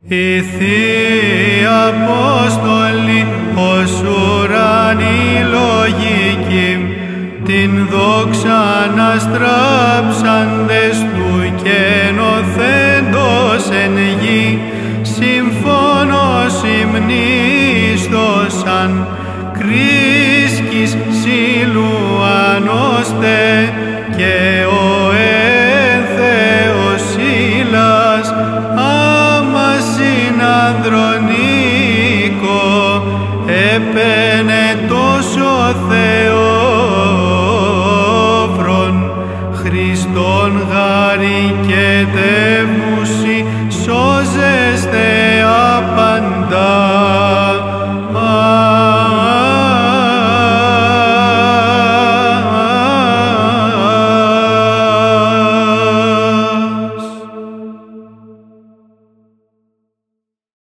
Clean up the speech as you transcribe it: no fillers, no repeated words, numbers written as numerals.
Οι Θείοι Απόστολοι ως ουρανοί λογικοί, την δόξαν αστράψαντες του καινοθέντος εν γη, συμφώνως υμνίστωσαν, κρίσκης Σιλουανώστε και ο Θεός Σύλλας, άμα συνανδρονίκο, επένε τόσο Θεόφρον, Χριστόν γαρικέτε